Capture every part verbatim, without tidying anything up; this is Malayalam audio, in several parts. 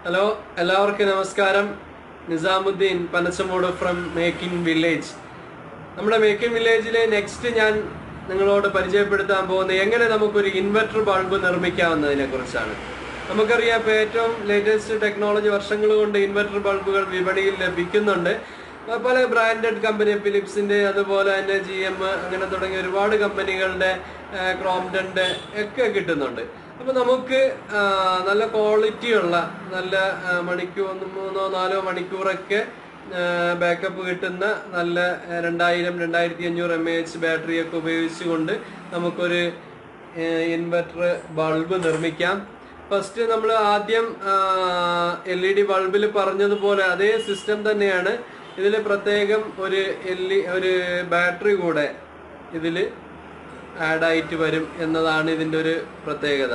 ഹലോ എല്ലാവർക്കും നമസ്കാരം. Nizamuddin Panachamoodu from making village. നമ്മുടെ മേക്കിംഗ് വില്ലേജിലെ നെക്സ്റ്റ് ഞാൻ നിങ്ങളോട് പരിചയപ്പെടുത്താൻ പോകുന്നത് എങ്ങനെ നമുക്കൊരു ഇൻവെർട്ടർ ബൾബ് നിർമ്മിക്കാവുന്നതിനെ കുറിച്ചാണ്. നമുക്കറിയാം, ഇപ്പോൾ ഏറ്റവും ലേറ്റസ്റ്റ് ടെക്നോളജി വർഷങ്ങൾ കൊണ്ട് ഇൻവെർട്ടർ ബൾബുകൾ വിപണിയിൽ ലഭിക്കുന്നുണ്ട്. പല ബ്രാൻഡഡ് കമ്പനി, ഫിലിപ്സിൻ്റെ, അതുപോലെ തന്നെ ജി എം, അങ്ങനെ തുടങ്ങിയ ഒരുപാട് കമ്പനികളുടെ, ക്രോംപ്ടൻ്റെ ഒക്കെ കിട്ടുന്നുണ്ട്. അപ്പോൾ നമുക്ക് നല്ല ക്വാളിറ്റിയുള്ള നല്ല മണിക്കൂർ മൂന്നോ നാലോ മണിക്കൂറൊക്കെ ബാക്കപ്പ് കിട്ടുന്ന നല്ല രണ്ടായിരം രണ്ടായിരത്തി അഞ്ഞൂറ് എം എ എച്ച് ബാറ്ററിയൊക്കെ ഉപയോഗിച്ചുകൊണ്ട് നമുക്കൊരു ഇൻവെർട്ടർ ബൾബ് നിർമ്മിക്കാം. ഫസ്റ്റ് നമ്മൾ ആദ്യം എൽ ഇ ഡി ബൾബിൽ പറഞ്ഞതുപോലെ അതേ സിസ്റ്റം തന്നെയാണ്. ഇതിൽ പ്രത്യേകം ഒരു എൽ ഇ ഒരു ബാറ്ററി കൂടെ ഇതിൽ ആഡായിട്ട് വരും എന്നതാണ് ഇതിൻ്റെ ഒരു പ്രത്യേകത.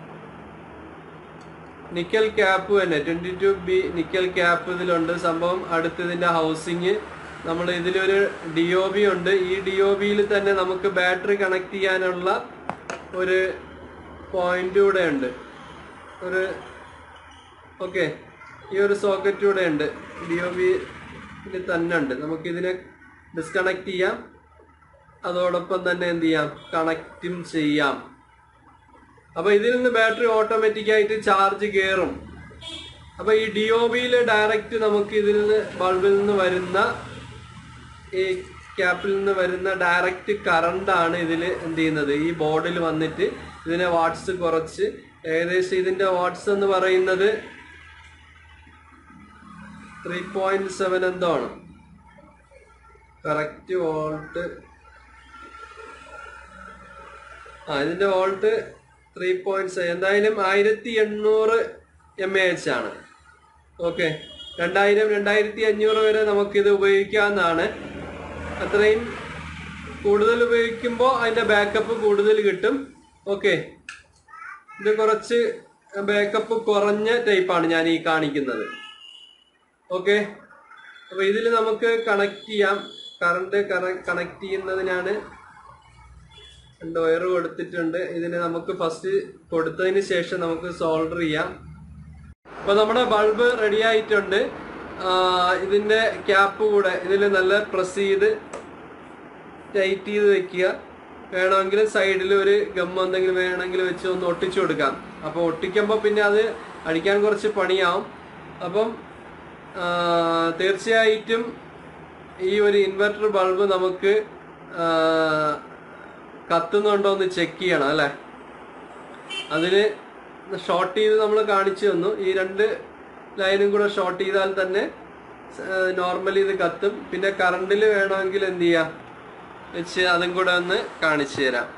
നിക്കൽ ക്യാപ്പ് തന്നെ twenty two B nickel cap ഇതിലുണ്ട്. സംഭവം അടുത്ത് ഇതിൻ്റെ ഹൗസിങ്, നമ്മൾ ഇതിലൊരു ഡി ഒ ബി ഉണ്ട്. ഈ ഡി ഒ ബിയിൽ തന്നെ നമുക്ക് ബാറ്ററി കണക്ട് ചെയ്യാനുള്ള ഒരു പോയിന്റ് കൂടെ ഉണ്ട്. ഒരു ഓക്കെ ഈ ഒരു സോക്കറ്റ് കൂടെ ഉണ്ട്, ഡി ഒ ബിയിൽ തന്നെ ഉണ്ട്. നമുക്കിതിനെ ഡിസ്കണക്ട് ചെയ്യാം, അതോടൊപ്പം തന്നെ എന്ത് ചെയ്യാം, കണക്റ്റും ചെയ്യാം. അപ്പോൾ ഇതിൽ നിന്ന് ബാറ്ററി ഓട്ടോമാറ്റിക്കായിട്ട് ചാർജ് കയറും. അപ്പോൾ ഈ ഡി ഒ ബിയിൽ ഡയറക്റ്റ് നമുക്ക് ഇതിൽ നിന്ന് ബൾബിൽ നിന്ന് വരുന്ന ഈ ക്യാപ്പിൽ നിന്ന് വരുന്ന ഡയറക്റ്റ് കറണ്ടാണ് ഇതിൽ എന്ത് ചെയ്യുന്നത്, ഈ ബോർഡിൽ വന്നിട്ട് ഇതിനെ വാട്ട്സ് കുറച്ച്, ഏകദേശം ഇതിൻ്റെ വാട്ട്സ് എന്ന് പറയുന്നത് ത്രീ പോയിന്റ് സെവൻ എന്തോ ആണ് കറക്റ്റ് വോൾട്ട്. ആ ഇതിൻ്റെ വോൾട്ട് ത്രീ പോയിന്റ് സെവൻ, എന്തായാലും ആയിരത്തി എണ്ണൂറ് എം എ എച്ച് ആണ്. ഓക്കെ, രണ്ടായിരം രണ്ടായിരത്തി അഞ്ഞൂറ് വരെ നമുക്കിത് ഉപയോഗിക്കാവുന്നതാണ്. അത്രയും കൂടുതൽ ഉപയോഗിക്കുമ്പോൾ അതിൻ്റെ ബാക്കപ്പ് കൂടുതൽ കിട്ടും. ഓക്കെ, ഇത് കുറച്ച് ബാക്കപ്പ് കുറഞ്ഞ ടൈപ്പാണ് ഞാൻ ഈ കാണിക്കുന്നത്. ഓക്കെ, അപ്പോൾ ഇതിൽ നമുക്ക് കണക്ട് ചെയ്യാം. കറണ്ട് കണക്ട് ചെയ്യുന്നതിനാണ് രണ്ട് വയർ കൊടുത്തിട്ടുണ്ട്. ഇതിന് നമുക്ക് ഫസ്റ്റ് കൊടുത്തതിന് ശേഷം നമുക്ക് സോൾഡർ ചെയ്യാം. അപ്പോൾ നമ്മുടെ ബൾബ് റെഡി ആയിട്ടുണ്ട്. ഇതിൻ്റെ ക്യാപ്പ് കൂടെ ഇതിൽ നല്ല പ്രസ് ചെയ്ത് ടൈറ്റ് ചെയ്ത് വെക്കുക. വേണമെങ്കിൽ സൈഡിൽ ഒരു ഗം എന്തെങ്കിലും വേണമെങ്കിൽ വെച്ച് ഒന്ന് ഒട്ടിച്ചു കൊടുക്കാം. അപ്പോൾ ഒട്ടിക്കുമ്പോൾ പിന്നെ അത് അടിക്കാൻ കുറച്ച് പണിയാവും. അപ്പം തീർച്ചയായിട്ടും ഈ ഒരു ഇൻവെർട്ടർ ബൾബ് നമുക്ക് കത്തുന്നുണ്ടോ എന്ന് ചെക്ക് ചെയ്യണം അല്ലേ. അതിന് ഷോർട്ട് ചെയ്ത് നമ്മൾ കാണിച്ചു തന്നു. ഈ രണ്ട് ലൈനും കൂടെ ഷോർട്ട് ചെയ്താൽ തന്നെ നോർമലി ഇത് കത്തും. പിന്നെ കറണ്ടിൽ വേണമെങ്കിൽ എന്ത് ചെയ്യാം വെച്ച് അതും കൂടെ ഒന്ന് കാണിച്ചു തരാം.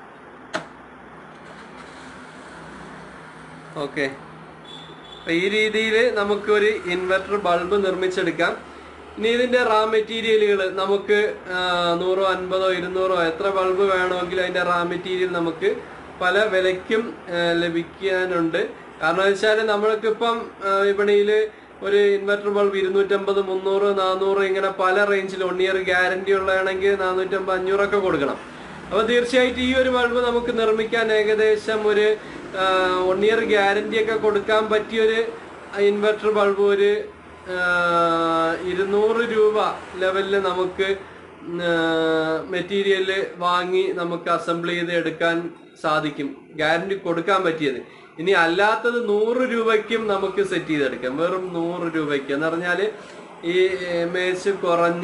ഓക്കെ, അപ്പം ഈ രീതിയിൽ നമുക്കൊരു ഇൻവെർട്ടർ ബൾബ് നിർമ്മിച്ചെടുക്കാം. ഇനി ഇതിൻ്റെ റാ മെറ്റീരിയലുകൾ നമുക്ക് നൂറോ അൻപതോ ഇരുന്നൂറോ എത്ര ബൾബ് വേണമെങ്കിലും അതിൻ്റെ റാ മെറ്റീരിയൽ നമുക്ക് പല വിലയ്ക്കും ലഭിക്കാനുണ്ട്. കാരണം വെച്ചാൽ നമ്മൾക്കിപ്പം വിപണിയിൽ ഒരു ഇൻവെർട്ടർ ബൾബ് ഇരുന്നൂറ്റമ്പത്, മുന്നൂറ്, നാനൂറ് ഇങ്ങനെ പല റേഞ്ചിൽ വൺ ഇയർ ഗ്യാരണ്ടി ഉള്ളതാണെങ്കിൽ നാനൂറ്റമ്പത്, അഞ്ഞൂറൊക്കെ കൊടുക്കണം. അപ്പോൾ തീർച്ചയായിട്ടും ഈ ഒരു ബൾബ് നമുക്ക് നിർമ്മിക്കാൻ ഏകദേശം ഒരു വൺ ഇയർ ഗ്യാരണ്ടിയൊക്കെ കൊടുക്കാൻ പറ്റിയൊരു ഇൻവെർട്ടർ ബൾബ് ഒരു ഇരുന്നൂറ് രൂപ ലെവലിൽ നമുക്ക് മെറ്റീരിയൽ വാങ്ങി നമുക്ക് അസംബിൾ ചെയ്ത് എടുക്കാൻ സാധിക്കും, ഗ്യാരണ്ടി കൊടുക്കാൻ പറ്റിയത്. ഇനി അല്ലാത്തത് നൂറ് രൂപയ്ക്കും നമുക്ക് സെറ്റ് ചെയ്തെടുക്കാം. വെറും നൂറ് രൂപയ്ക്ക് എന്ന് പറഞ്ഞാൽ ഈ മേച്ച് കുറഞ്ഞ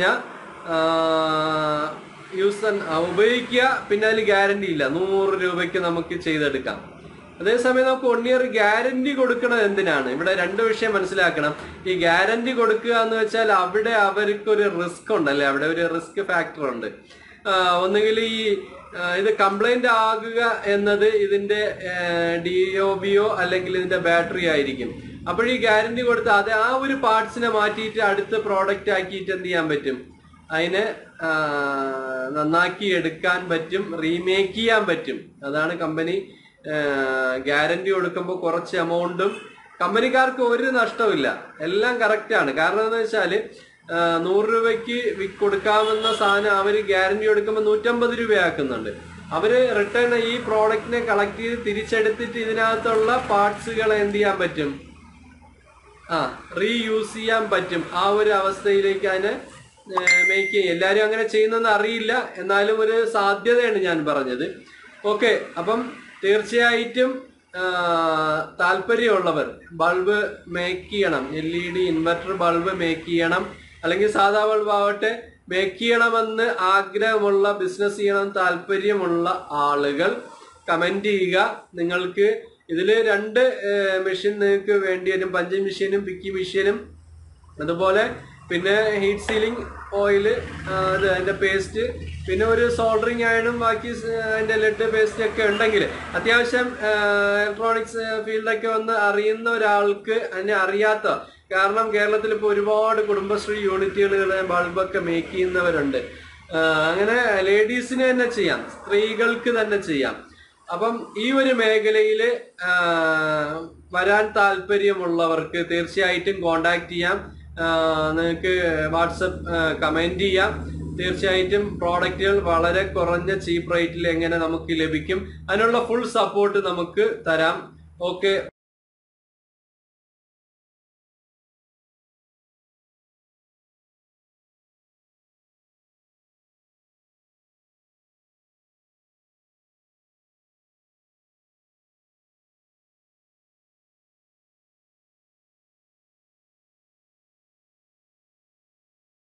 യൂസ് ഉപയോഗിക്കുക, പിന്നെ അതിൽ ഗ്യാരണ്ടി ഇല്ല. നൂറ് രൂപയ്ക്ക് നമുക്ക് ചെയ്തെടുക്കാം. അതേസമയം നമുക്ക് വൺ ഇയർ ഗ്യാരണ്ടി കൊടുക്കണം. എന്തിനാണ്? ഇവിടെ രണ്ട് വിഷയം മനസ്സിലാക്കണം. ഈ ഗ്യാരണ്ടി കൊടുക്കുക എന്ന് വെച്ചാൽ അവിടെ അവർക്കൊരു റിസ്ക് ഉണ്ടല്ലേ, അവിടെ ഒരു റിസ്ക് ഫാക്ടർ ഉണ്ട്. ഒന്നുകിൽ ഈ ഇത് കംപ്ലൈന്റ് ആകുക എന്നത് ഇതിന്റെ ഡി ഒ ബിയോ അല്ലെങ്കിൽ ഇതിന്റെ ബാറ്ററി ആയിരിക്കും. അപ്പോൾ ഈ ഗ്യാരണ്ടി കൊടുത്ത് അത് ആ ഒരു പാർട്സിനെ മാറ്റിയിട്ട് അടുത്ത പ്രോഡക്റ്റ് ആക്കിയിട്ട് എന്ത് ചെയ്യാൻ പറ്റും, അതിനെ നന്നാക്കി എടുക്കാൻ പറ്റും, റീമേക്ക് ചെയ്യാൻ പറ്റും. അതാണ് കമ്പനി ഗ്യാരണ്ടി കൊടുക്കുമ്പോൾ കുറച്ച് എമൗണ്ടും കമ്പനിക്കാർക്ക് ഒരു നഷ്ടമില്ല, എല്ലാം കറക്റ്റാണ്. കാരണം എന്ന് വെച്ചാൽ നൂറ് രൂപയ്ക്ക് കൊടുക്കാവുന്ന സാധനം അവർ ഗ്യാരണ്ടി കൊടുക്കുമ്പോൾ നൂറ്റമ്പത് രൂപയാക്കുന്നുണ്ട്. അവര് റിട്ടേൺ ഈ പ്രോഡക്റ്റിനെ കളക്ട് ചെയ്ത് തിരിച്ചെടുത്തിട്ട് ഇതിനകത്തുള്ള പാർട്സുകൾ എന്ത് ചെയ്യാൻ പറ്റും, ആ റീയൂസ് ചെയ്യാൻ പറ്റും. ആ ഒരു അവസ്ഥയിലേക്ക് അതിനെ മേക്ക് ചെയ്യും. എല്ലാവരും അങ്ങനെ ചെയ്യുന്നെന്ന് അറിയില്ല, എന്നാലും ഒരു സാധ്യതയാണ് ഞാൻ പറഞ്ഞത്. ഓക്കെ, അപ്പം തീർച്ചയായിട്ടും താല്പര്യമുള്ളവർ ബൾബ് മേക്ക് ചെയ്യണം, L E D inverter bulb make ചെയ്യണം, അല്ലെങ്കിൽ സാധാ ബൾബ് ആവട്ടെ മേക്ക് ചെയ്യണമെന്ന് ആഗ്രഹമുള്ള, ബിസിനസ് ചെയ്യണം താല്പര്യമുള്ള ആളുകൾ കമന്റ് ചെയ്യുക. നിങ്ങൾക്ക് ഇതില് രണ്ട് മെഷീൻ നിങ്ങൾക്ക് വേണ്ടി വരും, പഞ്ചിങ് മെഷീനും പിക്കി മെഷീനും, അതുപോലെ പിന്നെ ഹീറ്റ് സീലിംഗ് ഓയില്, അത് അതിന്റെ പേസ്റ്റ്, പിന്നെ ഒരു സോൾഡറിങ് അയണും ബാക്കി അതിന്റെ ലെഡ് പേസ്റ്റ് ഒക്കെ ഉണ്ടെങ്കിൽ അത്യാവശ്യം ഇലക്ട്രോണിക്സ് ഫീൽഡൊക്കെ ഒന്ന് അറിയുന്ന ഒരാൾക്ക്, അതിനെ അറിയാത്ത, കാരണം കേരളത്തിൽ ഇപ്പോൾ ഒരുപാട് കുടുംബശ്രീ യൂണിറ്റുകൾ ബൾബൊക്കെ മേക്ക് ചെയ്യുന്നവരുണ്ട്. അങ്ങനെ ലേഡീസിന് തന്നെ ചെയ്യാം, സ്ത്രീകൾക്ക് തന്നെ ചെയ്യാം. അപ്പം ഈ ഒരു മേഖലയിൽ വരാൻ താല്പര്യമുള്ളവർക്ക് തീർച്ചയായിട്ടും കോണ്ടാക്ട് ചെയ്യാം. നിങ്ങൾക്ക് വാട്സപ്പ് കമന്റ് ചെയ്യാം. തീർച്ചയായിട്ടും പ്രോഡക്റ്റുകൾ വളരെ കുറഞ്ഞ ചീപ്പ് റേറ്റിൽ എങ്ങനെ നമുക്ക് ലഭിക്കും, അതിനുള്ള ഫുൾ സപ്പോർട്ട് നമുക്ക് തരാം. ഓക്കെ.